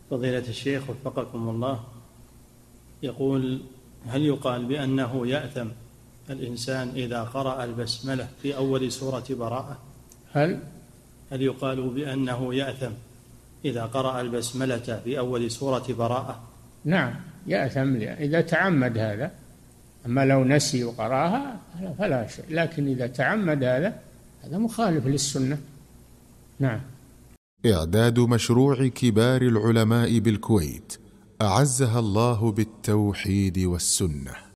فضيلة الشيخ وفقكم الله، يقول: هل يقال بأنه يأثم الإنسان إذا قرأ البسملة في أول سورة براءة؟ هل يقال بأنه يأثم إذا قرأ البسملة في أول سورة براءة؟ نعم يأثم إذا تعمد هذا، أما لو نسي وقرأها فلا شيء، لكن إذا تعمد هذا مخالف للسنة. نعم. إعداد مشروع كبار العلماء بالكويت أعزها الله بالتوحيد والسنة.